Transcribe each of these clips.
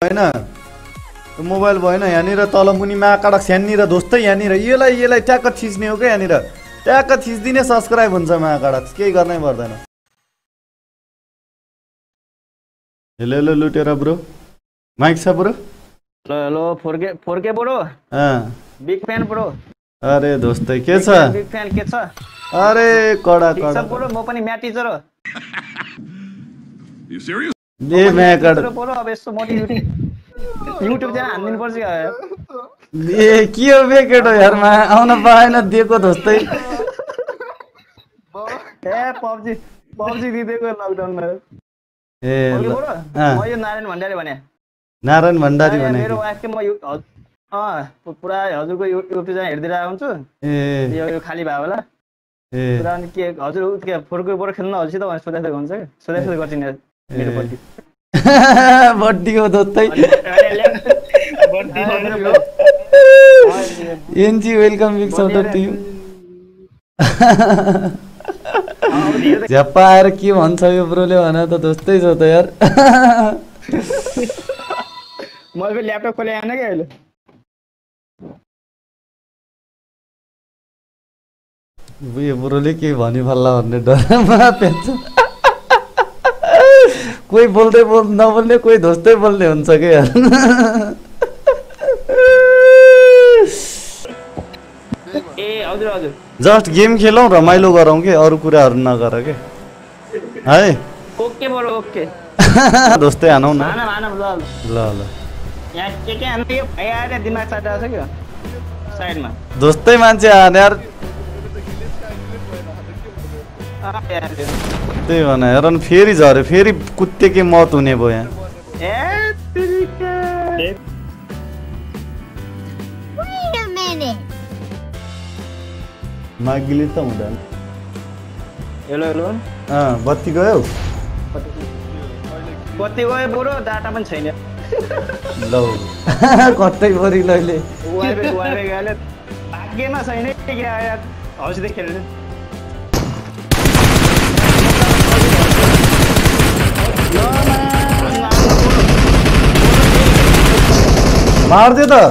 हैन मोबाइल भएन यहाँनिर तल मुनि महाकाडक यहाँनिर दोस्तै यहाँनिर यसलाई ट्याक्क थिच्ने हो क्या यहाँनिर ट्याक्क थिच्दिने सब्स्क्राइब हुन्छ महाकाडक केही गर्नै पर्दैन हेलो लुटेर ब्रो माइक छ bro hello 4K bro big fan bro अरे दोस्तै के छ बिग फ्यान के छ अरे कडा ब्रो म पनि म्याथ टिचर हो You serious? ए महाकाडक ब्रो अब यस्तो मोटी युट्युब च्यानल हान्दिनु पर्छ ए के हो बे केटो यार मा आउन पाएन दिएको दोस्तै ए पबजी दिदिएको लकडाउनमा ए म यो नारायण भण्डारी भने नारायण भण्डारी भने मेरो वाइफके म पुरा हजुरको युट्युब च्यानल हेर्दिरहेको हुन्छु ए यो खाली भयो होला ए पुरा अनि के हजुर के फोरको बोर्ड खेल्न हजुर त सोधेको हुन्छ के सोधेको गर्दिन मेरो पट्टि बड्डी हो दोस्तै एनजी welcome big shout to you झ्याप्पा आएर के भन्छ यो ब्रोले भने त दोस्तै छ त यार मैले ल्यापटप खोले आएन के अहिले यो ब्रोले के भनि फल्ला भन्ने डरमा पेन्छ कोही बोल्दै नबोल्ने कोही दोस्तै बोल्ने हुन्छ के यार ए हजुर हजुर जस्ट गेम खेलौँ रमाइलो गरौँ के अरू कुराहरू नगर के है ओके ब्रो ओके दोस्तै हानौँ न ल यहाँ के हान्नु यो आएर दिमाग साटा छ के साइडमा दोस्तै मान्छे हाने यार त्यही भने हेर न फेरि झऱ्यो फेरि कुत्तेकै मत हुने भयो यहाँ मागिले त हुँदैन हेलो हेलो बत्ती गयो बत्ती गयो बुढो डाटा पनि छैन ल कतै परि लैले वाइफाई गयो भाग्यमा छैन के आयो हौसले खेल्नु मार्दे त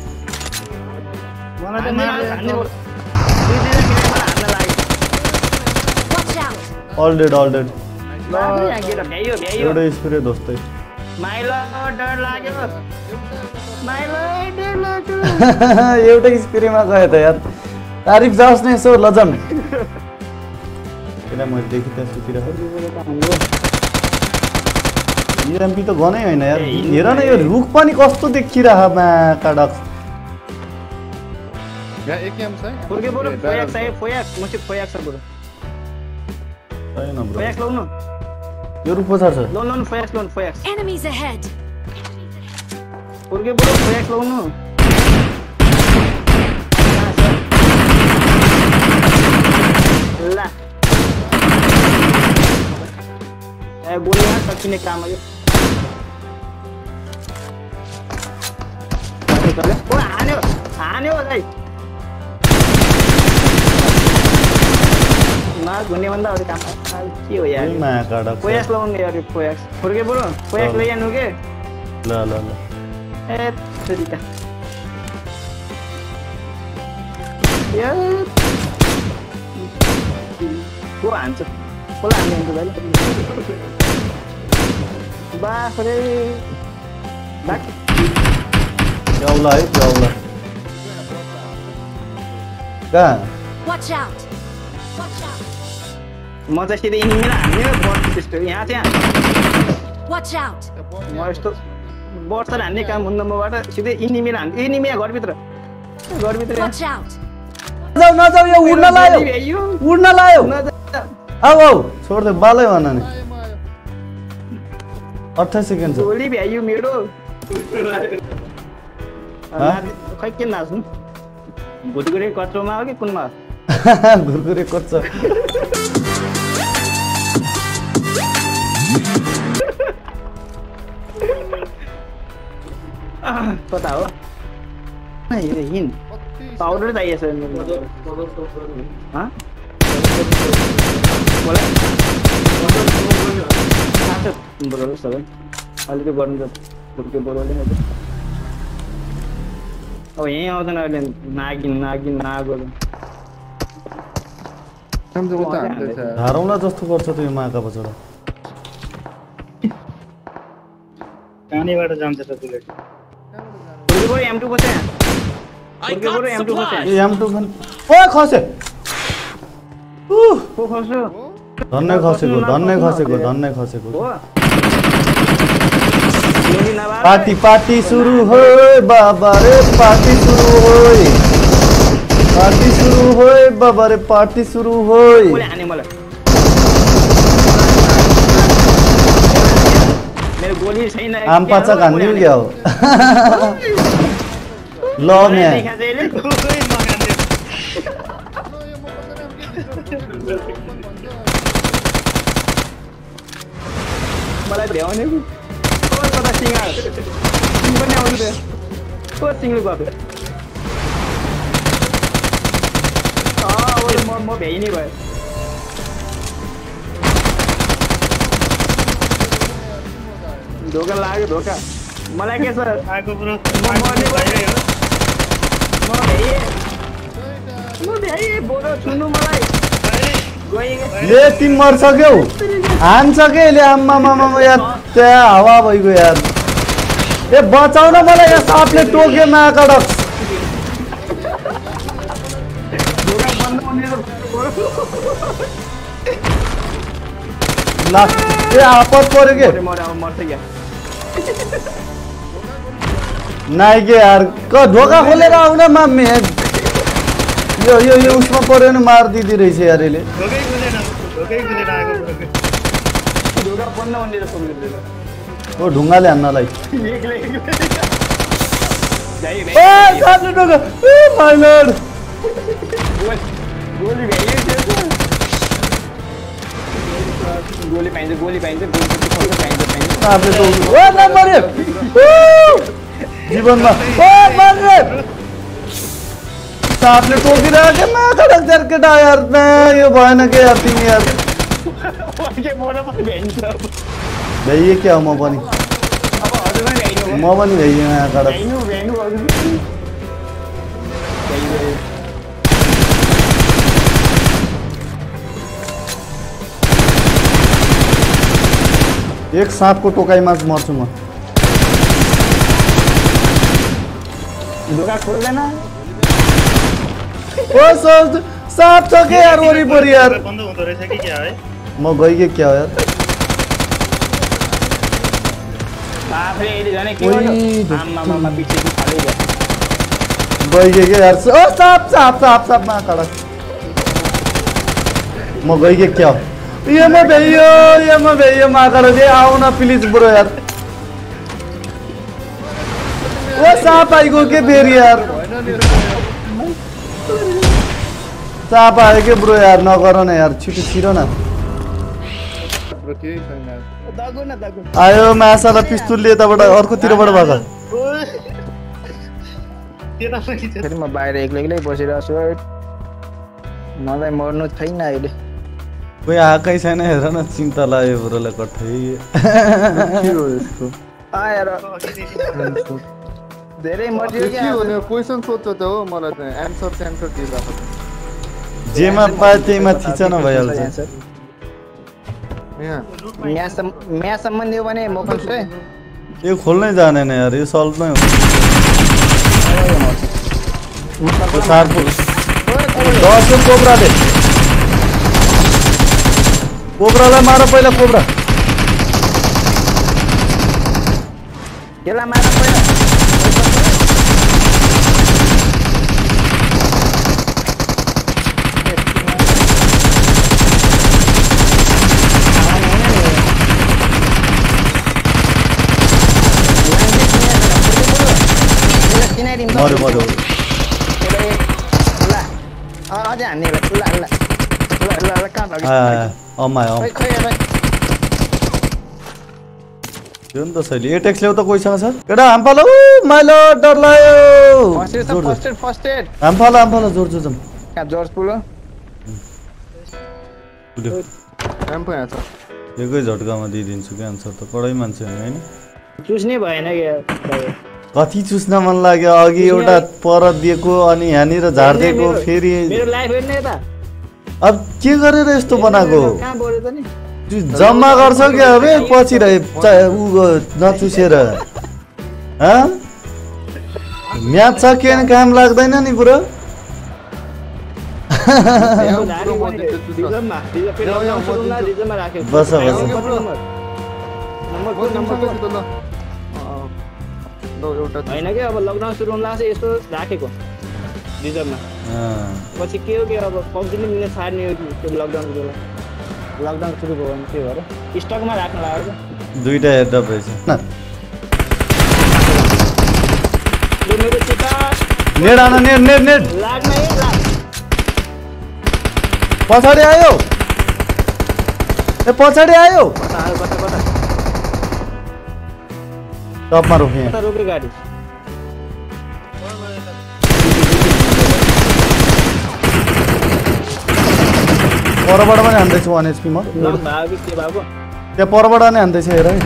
ऑल डेड एउटै स्प्रे दोस्तै एउटै स्प्रेमा गयो त यार तारिफ जाओस् न यसो लजन किन मैले देखि त सुतिरहेको एमपी त गनै होइन यार हेर न यो रुख पनि कस्तो देखिरह मा काडक यो रुख पछाड छ Enemies ahead. बोलिया सकिने काम हो हान्यो दाइ मार घुन्ने भन्दा अरू काम के हो यार पोयास लाउनु यार पोयास फुर्के बोलो पोयास लैजानु के ल ए तरिका यार को हान्छ कोला हान्ने हुन्छ भाइ बाफरे बाक जाउला है जाउला कहाँ Watch out. म चाहिँ सिधै इनिमीलाई हान्ने बट त्यस्तो यहाँ चाहिँ Watch out. म यस्तो बट्सर हान्ने काम हुन्न मबाट सिधै इनिमीलाई हान्ने इनिमी घरभित्र Watch out. नजाऊ यो उड्न लायो आऊ छोड दे बालै भन नि 28 सेकेन्ड छ गोली भ्यायो मेरो खै के नाच्नु भुटुकुरे कच्रोमा हो कि कुनमा घुरघुरे कच्चा कता हो हिन पाउडर चाहिएछ अलिकति गर्नु फुर्के बोलाउँदै हो अब यही आउँदैन अहिले नागिन नागोले सम्झो त हान्दैछ धारौँला जस्तो गर्छ त यो माका बचरा कहाँबाट जान्छ त बुलेट फुर्के M2 बसे फुर्के बरु M2 बसे ए M2 खन ओ खसे को खस्यो धन्नै खसेको हो पार्टी सुरु होय बाबा रे पार्टी सुरु होय बाबा रे पार्टी सुरु होय कोले हाने मलाई मेरो गोली छैन आम पाचा खान्दिउ क्या हो ल म्या मलाई भ्याउने कता सिंगार सिंग पनि आउनु दे को सिंगले गयो म भ्याइनी भयो धोका लाग्यो धोका मलाई के छ आको ब्रो म भ्याए बोलो छुनु मलाई ले तिम मर सक्यौ हान्छ के ले आम्मा मामा यार त्यहाँ हावा भइगयो यार ए बचाउन मलाई यहाँ सापले टोक्यो माकडक ला ए आपत पर्यो के नाइ के यार क ढोका खोलेर आउन माम्मी यो उसमा पर्यो नि मार दिदी रहेछ यार यसले ओ ढुङ्गाले हान्नलाई ओ साथले ढोका ओ माय लर्ड गोली पाइन्छ साथले ढोका ओ न मर्यो जीवनमा ओ मर्यो साथले टोकिरहेको के माकडक यार केटा यार यो भएन के यार तिमी यार भ्याइए क्या हो म पनि भ्याइए माकडक एक साँपको टोकाइमा मर्छु म ढोका खोल्दैन ओ साँप छ के यार वरिपरि यार बन्द हुँदो रहेछ कि क्या है म गइगे क्या हो यार बाफले अहिले जाने के गर्यो आम्मा पिछे खाली गयो गइगे के यार ओ साप माकडक म गइगे क्या हो ये म भ्याइयो माकडक ए आउ न प्लिज ब्रो यार ओ साप आइगयो के फेरि यार साप आयो के ब्रो यार नगर न यार छिटो न आयो मासाला पिस्तुलले यताबाट अर्कोतिरबाट भएको फेरि म बाहिर एक्लै बसिरहेको छु मलाई मर्नु छैन अहिले कोही आएकै छैन हेर न चिन्ता लाग्यो ब्रोलाई कठै आएर धेरै मर्यो के हो नि क्वेशन सोध्छ त हो मलाई त आन्सर दिइराको जेमा पाए त्यहीमा थिच न भइहाल्छ म्याच सम्बन्धी हो भने म पनि छु यो खोल्नै जानेन यार यो सल्भ नै हो कोब्रालाई मार पहिला कोब्रा यसलाई मार पहिला मर्यो अझै हान्ने त्यो नि त सहिले एटेक्स ल्याउ त कोहीसँग छ केटा हामफालो माइलो डर लाग्यो हामफालो जोर जाम एकै झट्कामा दिइदिन्छु क्या आन्सर त कडै मान्छे होइन चुस्ने भएन क्या कति चुस्न मन लाग्यो अघि एउटा पर दिएको अनि यहाँनिर झार्दिएको फेरि मेरो लाइफ हेर्ने यता अब के गरेर यस्तो बनाएको कहाँ बढ्यो त नि जम्मा गर्छ क्या अबे पछि ऊ नचुसेर म्याच सकियो भने काम लाग्दैन नि पुरो बस होइन कि अब लकडाउन सुरु हुन लाग्छ यस्तो राखेको रिजर्भमा पछि के हो कि अब पब्जीले मिल्ने छाड्ने हो कि त्यो लकडाउन सुरु भयो भने त्यो भएर स्टकमा राख्न लाग्यो दुईटा हेडअप रहेछ नेड आन नेड पछाडि आयो ए पछाडि आयो टपमा रोके गाडी परबाट पनि हान्दैछु 1 HP म त्यहाँ परबाट नै हान्दैछ हेर है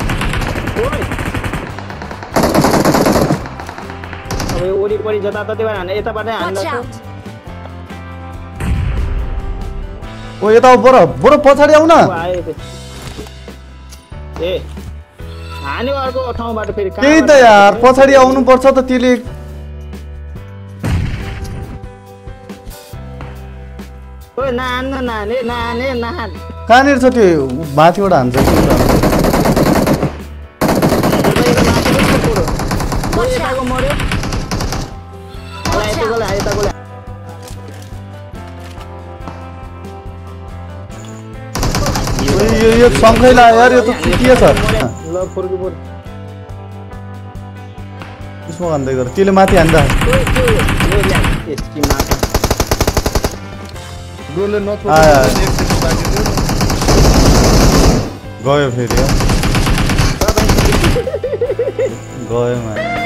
अब यो वरिपरि जताततैबाट हान्ने यताबाटै हान्दा ओ यता बडो पछाडि आउ न ए हान्यो अर्को ठाउँबाट फेरि त्यही त यार पछाडि आउनु पर्छ त त्यसले ओए नाने कहाँनिर छ त्यो माथिबाट हान्छ यो सँगै ला यार यो त के छ त्यसमा हान्दै गर त्यसले माथि हान्दा गयो फेरि गयो